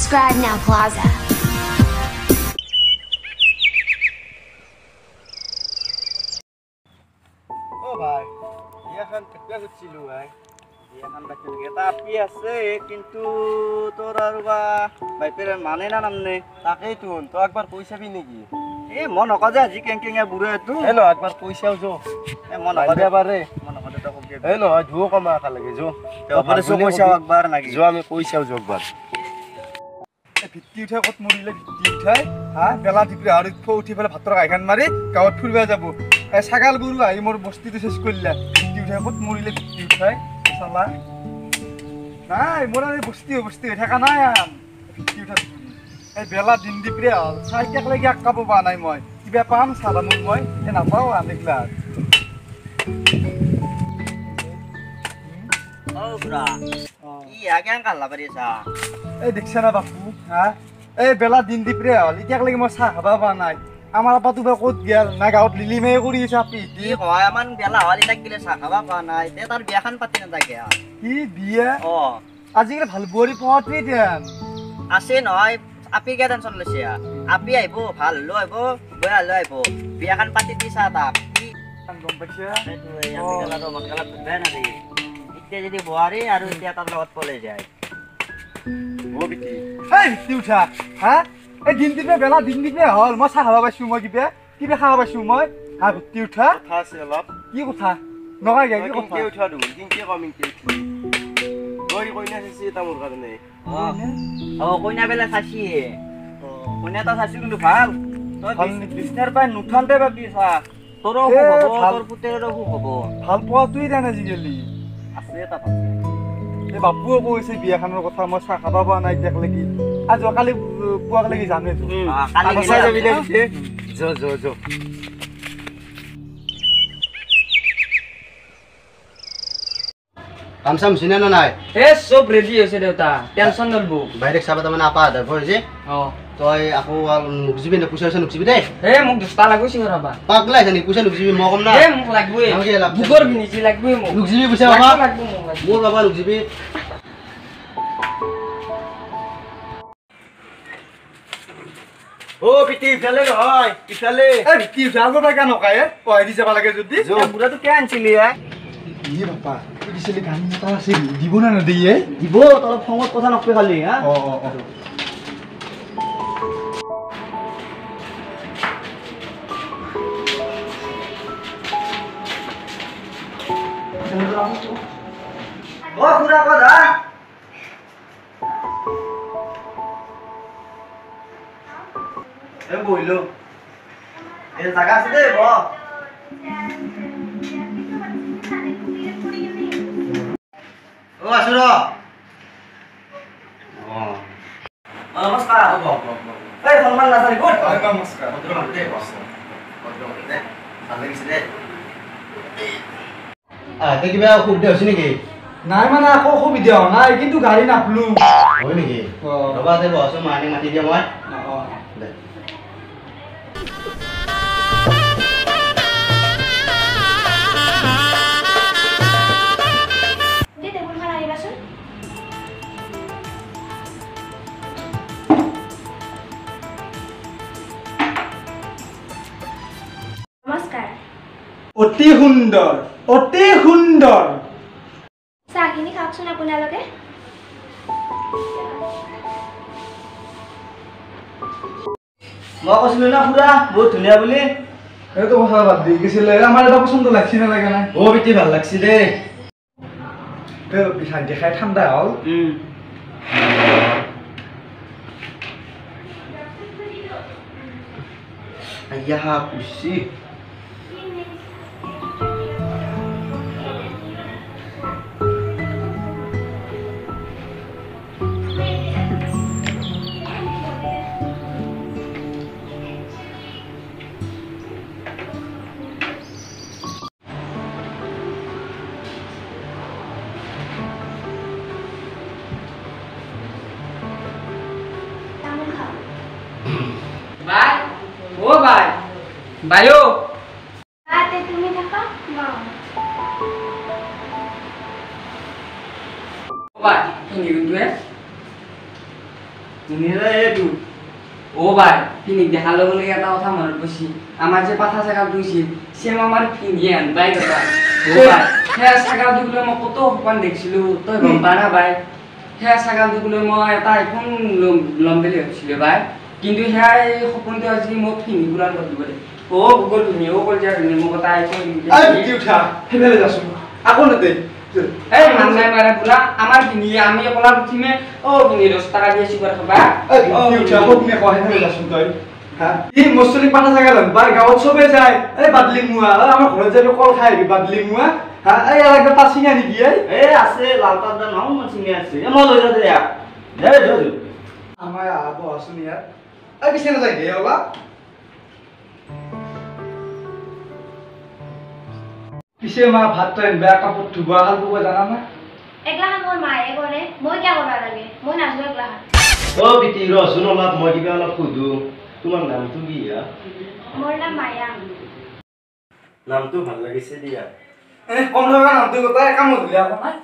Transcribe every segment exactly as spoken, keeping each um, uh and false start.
Subscribe now, Plaza. Oh ভাই, এখন কেতিয়া করছিল ভাই? এখন বাচ্চা লাগে tapi আছে কিন্তু তোর আর বা ভাইপের মানে না নামনে তাকেই তুন তো একবার পয়সা বি নাকি এ মন নকজে আজি কেং কেং বুড়ে তু হেলো একবার পয়সাও যো এ মন নকজে বারে মন নকজে তো কম হেলো জো কমা কা লাগে জো তারপরে সব পয়সা একবার নাকি জো আমি পয়সাও জো একবার এ ভিত্তি উঠাই কত মৰিলে ভিত্তি উঠাই হা বেলা দিপি আৰু ফ উঠি পেলাই ভাতৰ গাইখান মাৰি গাঁৱত ফুৰিব যাব এ ছাগাল গৰু আহি মোৰ বস্তিটো শেষ কৰিলা ভিত্তি উঠাই কত মৰিলে ভিত্তি উঠাই চালা নাই মোৰ আৰু বস্তি বস্তি হৈ থকা নাই আন ভিত্তি উঠা এই বেলা দিন দিপি হ'ল চাইটাক লাগি আকাব পৰা নাই মই কিবা পাম চালা মোৰ মই এ নাপাওঁ আন এইগিলা ও বুড়া ই আগে কাল লাবারি সা এই দেখছা না বাপু হা এই বেলা দিন দিপি হ'ল এতিয়াক লাগি মই চাহ খাব পৰা নাই আমাৰ আপাটো বা ক'ত গেল না গাঁৱত লিলিমে কৰি আছে আপি কি হয় মান বেলা হলি তাক গিলে চা খাবা পা নাই তে তার বিয়াখান পাতি না থাকে কি বিয়া ও আজিকালি ভাল বুৱাৰী পোৱাটোৱেই দেন আছে নহয় আপি কে টেনশন লৈছে আপি আইব ভাল লো আইব বয়া লো আইব বিয়াখান পাতি দিছা তাক কি গম পাইছা সেইটো এই আমি গলা তো মনকালা বুঝবে না রে ইতে যদি বুৱাৰী আৰু এতিয়া তাৰ লগত পলে যায় ও বিটি এই ভিত্তি উঠা হা এই দিন দিপে বেলা দিন দিপে হ'ল মই চাহ খাব পাইছোঁ মই কিবা কিবা খাব পাইছোঁ মই হা ভিত্তি উঠা কথা আছে অলপ কি কথা নগাই গে কি কথা কিংকে উঠা দু কিংকে কমিংকে উঠি দই কইনা আছে তা মোর কারণে ও কইনা বেলা খাসি কইনা তো খাসি কিন্তু ভাল ভাল তুই বিছনার পায় নুঠানতে ভাবিছা তোরও এ, খুব হবো ভাল। তোর পুতেরও খুব হবো ভাল পোৱাটোৱেই দেন আজিকালি আছে এটা পাছে এই বাপুও কৈছে বিয়াখনৰ কথা মই চাহ খাব পৰা নাই এতিয়াক লাগি আজি কালি পুৱাক লাগি জানেতো কালি আগছাই যাবি গেলে না বিটি জো জো জো কাম সাম চিনে না নাই এ সব রেডি হৈছে দেউতা টেনশন নলবো বাইরে সাবা তামানে আপা আদা ভইছে অ তই আকৌ নুকজিবি না পইচা নুকজিবি দে এ মোক দস্তা লাগবো সিংহৰাবা পাগলাই জানি পইচা নুকজিবি মই কম না এ মোক লাগবই নালগে লাভ নাই। বুকৰ বিনিছি লাগবই মোক নুকজিবি পইচা লাগবো, বাবা লাগবো মোক লাগবো। মোৰ বাবা নুকজিবি ও পিটি ইফালে নহয় ইফালে এই ভিত্তি উঠা আগৰ পৰা কিয় নকায়ে পঢ়াই দি যাব লাগে যদি জো বুড়াটো কে আনছিলি এ ই বাপা সুধিছিলি গান এটা আছিল দিব না নিদিয়ে দিব তলত খঙত কথা নকবি খালি হা অ অ অ ও বুড়া কথা এ বইলো এ জায়গা আছে দে ব ও আসো র অ নমস্কাৰ এই সন্মান নাজানি গুড নমস্কাৰ আহ কিবা অসুবিধা হৈছে নেকি নাই মানে আকৌ অসুবিধা হোৱা নাই কিন্তু গাড়ী নাপলো হয় নেকি অ ৰবা দে বহচোন মানি মাতি দিয়া মই অ দে দে টেবুলখন আনিবাচোন নমস্কাৰ অতি সুন্দৰ অতি সুন্দৰ চাহখিনি খাওকচোন আপোনালোকে মই কৈছিলো না পুৰা বহুত ধুনীয়া বুলি এইটো কথা বাদ দি গৈছিলে আমাৰ এটা পচন্দ লাগছি না লাগে নাই ও বেটি ভাল লাগছি দে পিঠা দেখাই ঠাণ্ডা হ'ল আইয়া পুছি তামোল খাওক বাই ও বাই বাইও তাতে তুমি থাকা মা ও বাই কি নিউজে নিৰা এইটো ও ভাই পিনিক দেখাৰ লগে লগে এটা কথা মনত পৰিছে আমাৰ যে পাঠা ছাগাল দুইছিল চেম আমাৰ পিন্ধি আনবাই কথা ও ভাই সেয়া ছাগাল দুবলৈ মই কত সপোন দেখিছিলো তই গম পা না ভাই সেয়া ছাগাল দুবলৈ মই এটা আইফোন ল'ম বুলি ভাবিছিলো ভাই কিন্তু সেয়া এই সপোনটো আজি মোক পিন্ধি পুৰাণ কৰি দিব ও গুগল পিন্ধি ও গ'ল যে মোক এটা আইফোন আই ভিত্তি উঠা সেইফালে যাচোন আকৌ নাতে এই মানুহে মাৰে বোলা আমাৰ পিন্ধি আমি অকলা উঠিমে অ পিন্ধি দহ টকা দিয়ে চিকাৰ খাবা আই ভিত্তি উঠা আকৌ কোনে কয় সেইফালে যাচোন তই হা ই মছলি পাঠা জাগা লম বাই গাঁৱত চবে যায় এই বাদলি মুৱা আমাৰ ঘৰত যাবি কল খাই আহিবি বাদলি মুৱা হা এই এলাকা পাঁচ চিঙা নেকি এই এই আছে লাল পাত দা নাও মই চিঙি আছে এ মই লৈ যাওঁ দে ইয়াক দে দে দে আমাৰ আব আছোন ইয়াত এই পিছে নাযায় হে ওলা পিছে মা ভাত তই বেয়া কাপোৰ ধুব হাল বুব জানা না এগলাখান মোৰ মায়ে কৰে মই কিয় কৰিব লাগে মই নাজো এগলাখান অ বিটি ৰচোন অলপ মই কিবা অলপ সুধো তোমাৰ নামটো কি হা মোৰ নাম মায়া নামটো ভাল লাগিছে দিয়া এ কম লগা নামটো কথা কাম দিলে আকৌ নাই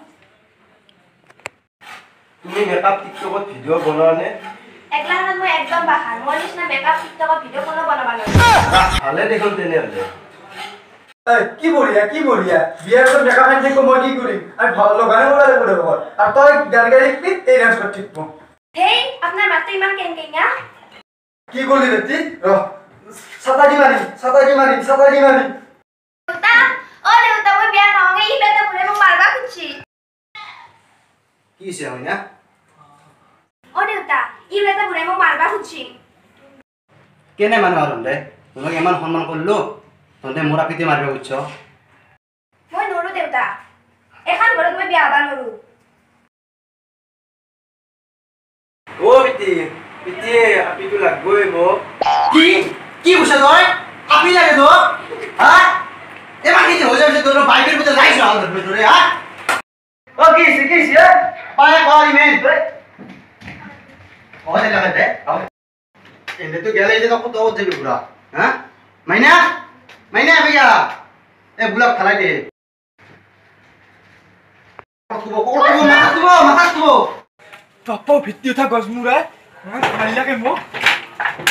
তুমি মেকআপ টিকটকত ভিডিঅ' বনোৱা নে এগলাখান মই একদম বাখান মোৰ নিচিনা মেকআপ টিকটকত ভিডিঅ' কোনো বনাব নোৱাৰো ভালে দেখোন তেনেহ'লে এই কি বঢ়িয়া কি বঢ়িয়া বিয়াৰ পিছত মেকআপ আনি থাকিব মই কি কৰিম আমি ভাল লগানে বনাই লাগিব দেখোন আৰু তই গান গাই থাকিবি এই ডান্স কৰি থাকিব হেই আপোনাৰ মাতটো ইমান কেংকেঙা কি কৰিলি বেটি ৰ ছাতাৰি মাৰিম ছাতাৰি মাৰিম ছাতাৰি মাৰিম দেউতা অ দেউতা মই বিয়া নহওঁগে ই বেটা মোৰে মোক মাৰবা খুজিছি কি হৈছে হয়না অ দেউতা ই বেটা মোৰে মোক মাৰবা খুজিছি কেনে মানুহ আৰু দে তোমাক ইমান সন্মান কৰিলো তহঁতে মোৰ আপিতে মাৰিব খুজিছ মই নৰো দেউতা এখন ঘৰত মই বিয়া হবা নৰো অ বিটি বিটি আপিটো লাগবই মোক কি কি কৈছ তই আপি লাগে তো হা এবাৰ কি হৈ যাবি তোৰ বাইকেৰ ভিতৰত লাইছ আল ধৰবি তোৰে হা অ কি হৈছে কি হৈছে পায় কল ইমেন তই হয় লাগে দে এনে তো গেলে যে কত কত যাবি পুরা হ্যাঁ মাইনা মাইনা ভैया এ বুলাক খালাই দে কতবো কতবো মাথাতবো মাথাতবো পাপা ভিত্তি উঠা গজমুৰা মাৰিলাকে মোক